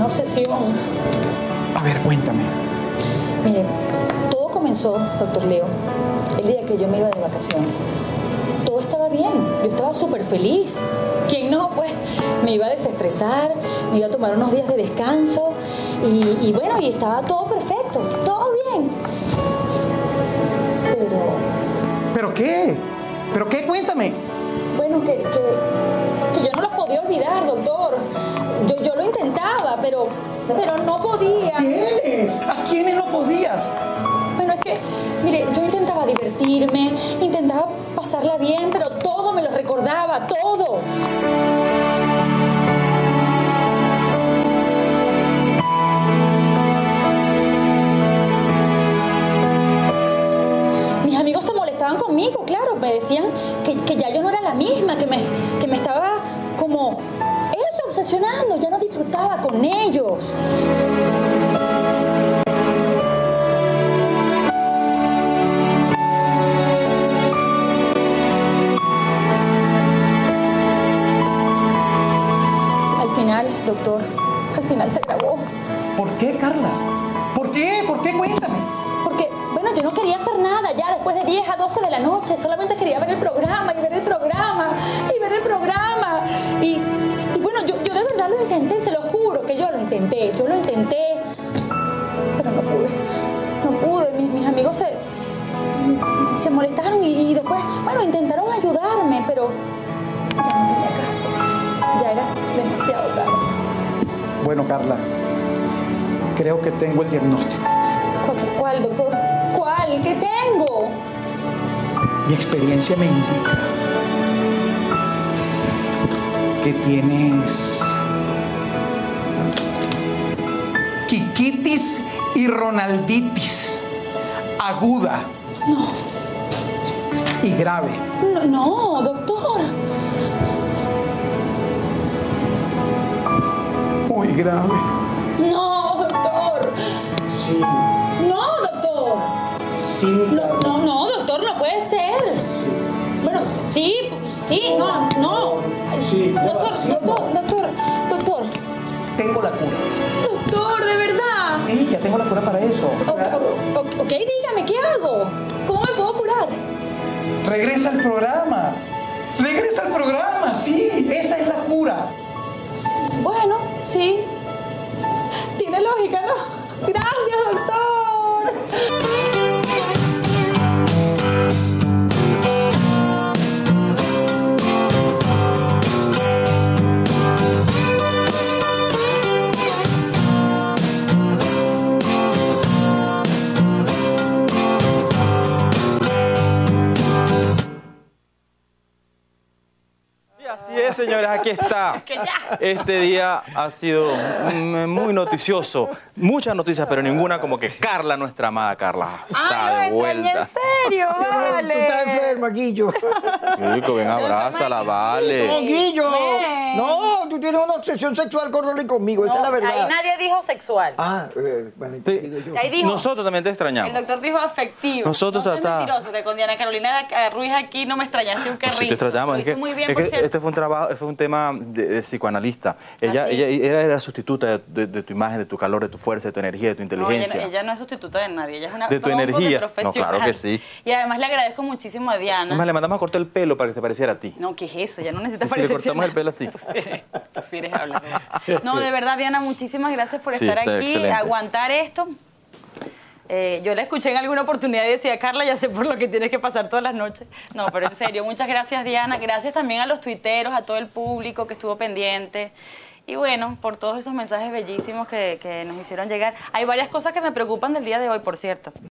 obsesión. A ver, cuéntame. Mire, todo comenzó, doctor Leo, el día que yo me iba de vacaciones. Todo estaba bien, yo estaba súper feliz. ¿Quién no? Pues me iba a desestresar, me iba a tomar unos días de descanso y bueno, y estaba todo perfecto, todo bien. ¿Pero qué? ¿Pero qué? Cuéntame. Bueno, que yo no los podía olvidar, doctor. Yo lo intentaba, pero no podía. ¿Quiénes? ¿A quiénes no podías? Bueno, es que, mire, yo intentaba divertirme, intentaba pasarla bien, pero todo me lo recordaba, todo. Mis amigos se molestaban conmigo, claro, me decían que ya yo no era la misma, que me estaba como eso, obsesionando, ya no disfrutaba con ellos. Doctor, al final se acabó. ¿Por qué, Carla? ¿Por qué? ¿Por qué? Cuéntame. Porque, bueno, yo no quería hacer nada ya después de 10 a 12 de la noche. Solamente quería ver el programa y ver el programa y ver el programa. Y bueno, yo de verdad lo intenté, se lo juro que yo lo intenté. Yo lo intenté, pero no pude. No pude. Mis amigos se molestaron y después, bueno, intentaron ayudarme, pero ya no tenía caso. Ya era demasiado tarde. Bueno, Carla, creo que tengo el diagnóstico. ¿Cuál, doctor? ¿Cuál? ¿Qué tengo? Mi experiencia me indica que tienes quiquitis y ronalditis aguda. No. Y grave. No, doctor. Muy grave. No, doctor. Sí. No, doctor. Sí. No, doctor, no puede ser. Sí. Bueno, sí, no. Sí. Doctor. Tengo la cura. Doctor, ¿de verdad? Sí, ya tengo la cura para eso. Ok, dígame, ¿qué hago? ¿Cómo me puedo curar? Regresa al programa. Regresa al programa, sí. Esa es la cura. Bueno, sí. Tiene lógica, ¿no? Gracias, doctor. Así es, señores, aquí está. Este día ha sido muy noticioso. Muchas noticias, pero ninguna como que Carla, nuestra amada Carla, está de vuelta. ¿En serio? Vale. Tú estás enferma, Guillo. Rico, ven, abrázala, vale. No, Guillo. Ven. No, tú tienes una obsesión sexual con Rolly conmigo, esa es la verdad. Ahí nadie dijo sexual. Ah, bueno, te digo yo. Ahí dijo. Nosotros también te extrañamos. El doctor dijo afectivo. Nosotros no seas tratamos. mentiroso, que con Diana Carolina Ruiz aquí no me extrañaste un carrizo. Sí, te extrañamos. Lo Es que, hizo muy bien, es por que cierto. este fue un trabajo, fue un tema de psicoanalista. Ella era sustituta de tu imagen, de tu calor, de tu fuerza, de tu energía, de tu inteligencia. No, ella no es sustituta de nadie, ella es una De tu tronco energía. de No, claro que sí. Y además le agradezco muchísimo a Diana. Además, le mandamos a cortar el pelo para que se pareciera a ti. No, ¿qué es eso? Ya no necesita Sí, le parecerse cortamos a el pelo así. Tú sí eres hablar. No, de verdad, Diana, muchísimas gracias por Sí, estar está aquí, excelente. aguantar esto. Yo la escuché en alguna oportunidad y decía, Carla, ya sé por lo que tienes que pasar todas las noches. No, pero en serio, muchas gracias, Diana. Gracias también a los tuiteros, a todo el público que estuvo pendiente. Y bueno, por todos esos mensajes bellísimos que nos hicieron llegar. Hay varias cosas que me preocupan del día de hoy, por cierto.